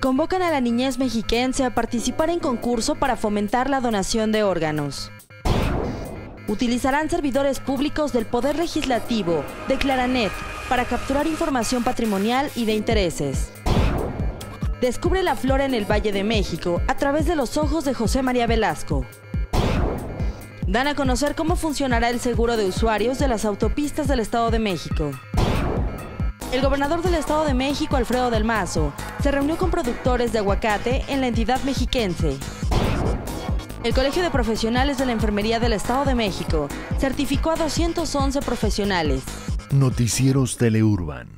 Convocan a la niñez mexiquense a participar en concurso para fomentar la donación de órganos. Utilizarán servidores públicos del Poder Legislativo de Claranet para capturar información patrimonial y de intereses. Descubre la flora en el Valle de México a través de los ojos de José María Velasco. Dan a conocer cómo funcionará el seguro de usuarios de las autopistas del Estado de México. El gobernador del Estado de México, Alfredo del Mazo, se reunió con productores de aguacate en la entidad mexiquense. El Colegio de Profesionales de la Enfermería del Estado de México certificó a 211 profesionales. Noticieros Teleurban.